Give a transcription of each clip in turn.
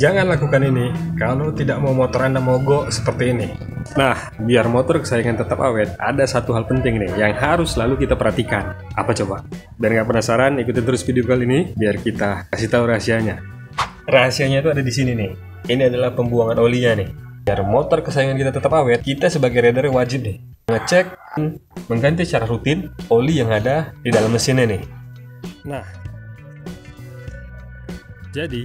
Jangan lakukan ini kalau tidak mau motor Anda mogok seperti ini. Nah, biar motor kesayangan tetap awet, ada satu hal penting nih yang harus selalu kita perhatikan. Apa coba? Biar nggak penasaran, ikutin terus video kali ini biar kita kasih tahu rahasianya. Rahasianya itu ada di sini nih. Ini adalah pembuangan olinya nih. Biar motor kesayangan kita tetap awet, kita sebagai rider wajib nih ngecek, mengganti secara rutin oli yang ada di dalam mesinnya nih. Nah, jadi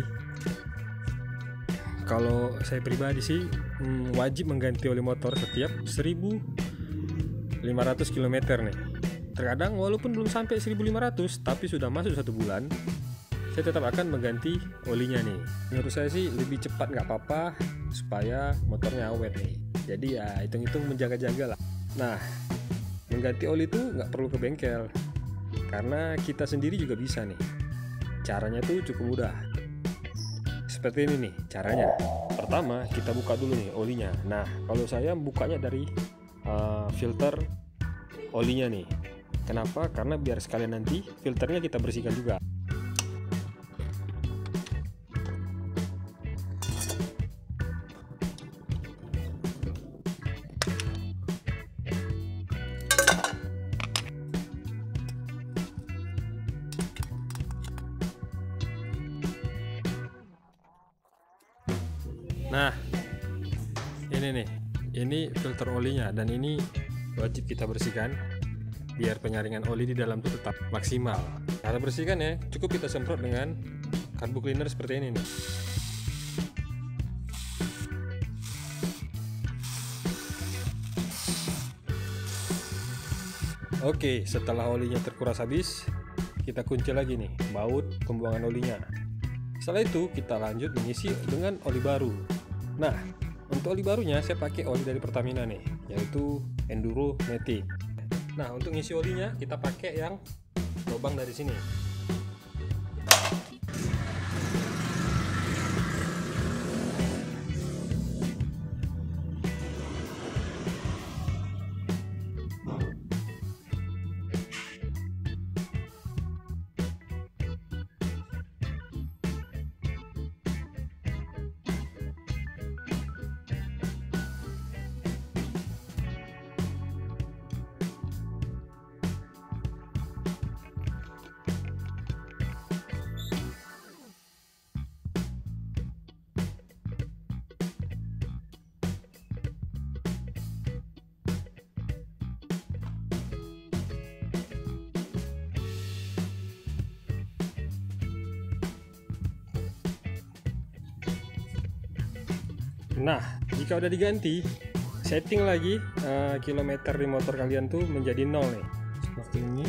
kalau saya pribadi sih wajib mengganti oli motor setiap 1500 km nih. Terkadang walaupun belum sampai 1500 tapi sudah masuk 1 bulan, saya tetap akan mengganti olinya nih. Menurut saya sih lebih cepat nggak apa-apa supaya motornya awet nih. Jadi ya hitung-hitung menjaga-jaga lah. Nah, mengganti oli itu nggak perlu ke bengkel, karena kita sendiri juga bisa nih. Caranya tuh cukup mudah. Seperti ini nih caranya. Pertama kita buka dulu nih olinya. Nah, kalau saya bukanya dari filter olinya nih. Kenapa? Karena biar sekalian nanti filternya kita bersihkan juga. Nah, ini nih, ini filter olinya dan ini wajib kita bersihkan biar penyaringan oli di dalam itu tetap maksimal. Cara bersihkan ya, cukup kita semprot dengan carbo cleaner seperti ini nih. Oke, setelah olinya terkuras habis, kita kunci lagi nih baut pembuangan olinya. Setelah itu kita lanjut mengisi dengan oli baru. Nah, untuk oli barunya saya pakai oli dari Pertamina nih, yaitu Enduro Matic. Nah, untuk ngisi olinya kita pakai yang lubang dari sini. Nah, jika udah diganti, setting lagi kilometer di motor kalian tuh menjadi 0 nih, seperti ini.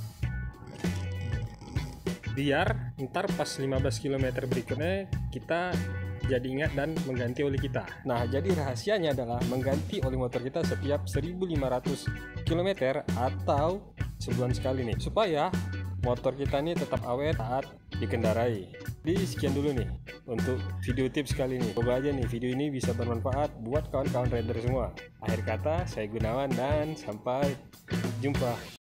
Biar ntar pas 15 km berikutnya kita jadi ingat dan mengganti oli kita. Nah, jadi rahasianya adalah mengganti oli motor kita setiap 1500 km atau sebulan sekali nih, supaya motor kita ini tetap awet saat dikendarai. Jadi sekian dulu nih untuk video tips kali ini. Semoga aja nih video ini bisa bermanfaat buat kawan-kawan rider semua. Akhir kata, saya Gunawan dan sampai jumpa.